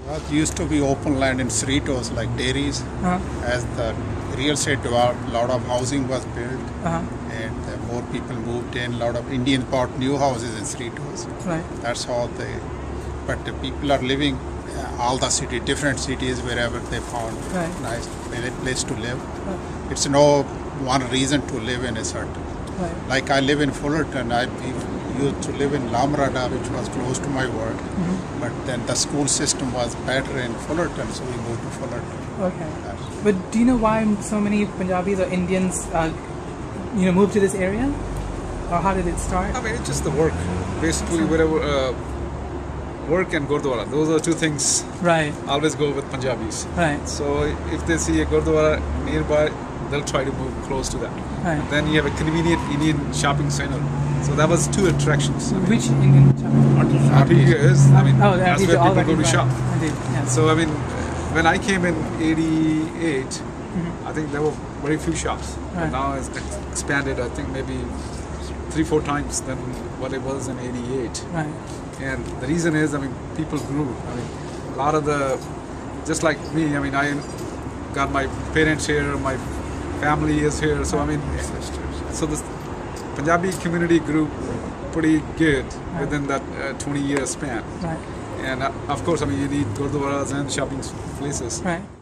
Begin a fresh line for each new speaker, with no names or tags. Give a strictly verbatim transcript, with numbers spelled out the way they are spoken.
Well, it used to be open land in Cerritos, like dairies.
Uh-huh.
As the real estate developed, a lot of housing was built,
Uh-huh.
and uh, more people moved in. A lot of Indians bought new houses in Cerritos.
Right.
That's how they. But the people are living uh, all the city, different cities, wherever they found
Right.
nice place to live.
Right.
It's no one reason to live in a certain.
Right.
Like I live in Fullerton. I used to live in Lamrada, which was close to my work.
Mm-hmm.
But then the school system was better in Fullerton, so we moved to Fullerton.
Okay.
That's-
But do you know why so many Punjabis or Indians, uh, you know, moved to this area, or how did it start?
I mean, it's just the work. Basically, wherever uh, work and Gurdwara, those are two things
Right.
always go with Punjabis.
Right.
So if they see a Gurdwara nearby, they'll try to move close to that.
Right.
Then you have a convenient Indian shopping center. So that was two attractions. I mean,
Which Indian shop?
R T is, I mean,
Oh,
that's
these
where
are all
people go to
right.
shop.
Indeed. Yes.
So I mean, when I came in eighty-eight,
Mhm.
I think there were very few shops.
Right.
But now it's ex- expanded, I think maybe three, four times than what it was in eighty-eight.
Right.
And the reason is, I mean, people grew. I mean, a lot of the, just like me, I mean, I got my parents here, my family is here. So I mean, so the Punjabi community grew pretty good
Right.
within that uh, twenty year span.
Right.
And uh, of course, I mean, you need gurdwaras and shopping places.
Right.